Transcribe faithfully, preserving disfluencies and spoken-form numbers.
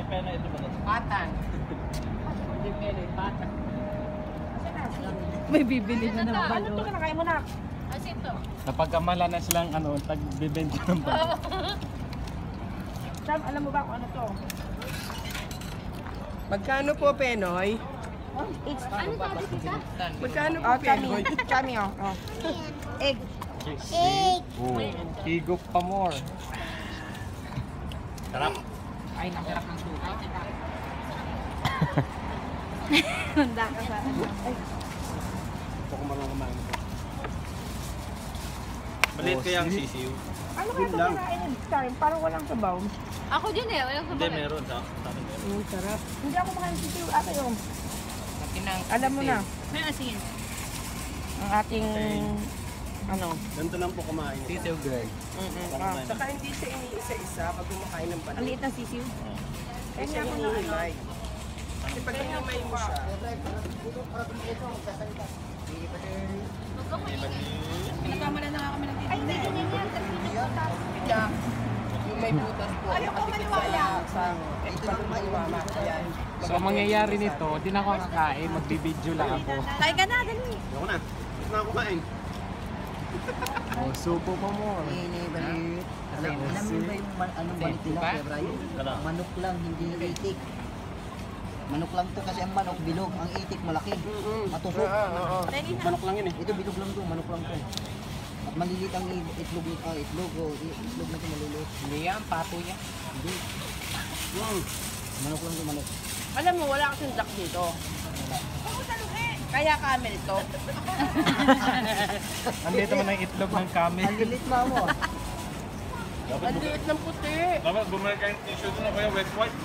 May pena ito ba? Patan. Hindi pena, patan. May bibili na ng Ano balot. ito? Kinakain mo na. Asin to. Napagkamala na silang ano, tagbibenta ng balot. Sam, alam mo ba kung ano to? Magkano po, Penoy? It's Ano sabi kita? Magkano po, Oh, chami. Penoy? Chami, oh. oh. Egg. Egg. Oh, higop pa more. Sarap. Ay, nasarap ng suka. Handa ka sa ano. Ay, Ito ko marunong kumain ko. Balit kaya ang sisiw. ano kaya ito kinain ng time? Parang walang sabaw. Ako din eh. Walang Hindi, sabaw. meron. Sa sa akin meron. Mm, sarap. Hindi ako makain sisiw. Ate yung. Alam mo na. May asin. Ang ating, ano. Ganito lang po kumain. Sisiw girl. Mm-mm. Parang Ah, Saka hindi siya iniisa-isa pag kumakain ng ang balat. liit ng sisiw. Kaya siya hinihimay. Kasi pag hinimay mo siya, Nagkamala na nga kami ng titi. Ay, hindi ganyan yan. yeah, yung may butas po, nakatipid sa sa ito yung maiwama. Ayan. So mangyayari nito, di na ako kakain, magbibideo lang ako. Kain ka na, dali. Ako na. Gusto na ako kumain. Oh, supo pa mo. Inibalit. Alam, alam mo ba yung man- anong balik nila, Kuya Brian? Wala. Manok lang, hindi itik. Manok lang to kasi ang manok bilog, ang itik malaki. Matusok. Oo, oo. Manok lang yun eh. Ito bilog lang to, manok lang to. At maliliit ang i- itlog, ah, itlog, oh, i- itlog na to maliliit. Hindi yan, pato yan. Hindi. Mm. Manok lang to, manok. Alam mo, wala kasing duck dito. Kaya camel to. Andito man ang itlog ng camel. Ang lilit ma mo. Ang liit ng puti. Dapat bumalik kayong tissue doon na kaya wet wipe.